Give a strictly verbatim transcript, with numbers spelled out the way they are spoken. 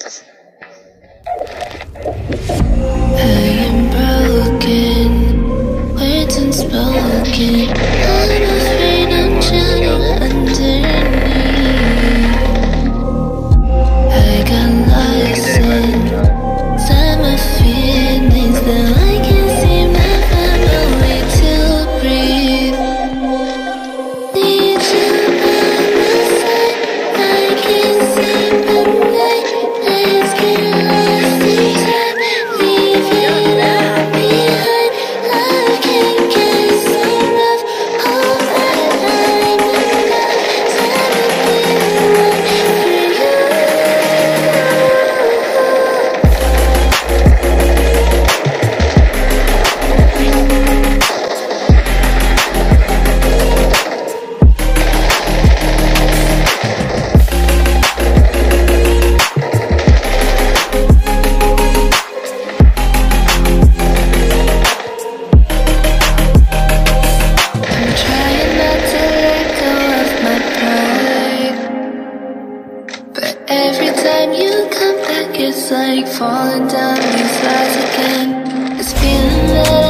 am broken, words unspoken. I'm afraid I'm drowning underneath. I got lost inside my feelings that I can't seem to find a way to breathe. Need you by my side, I can't sleep at night. Let's get lost in time, leave it all behind. Love can get so rough, hold my line and God, time to be alone for you. I'm trying not to let go of my pride, but every time you come back, it's like falling down these lies again. This feeling that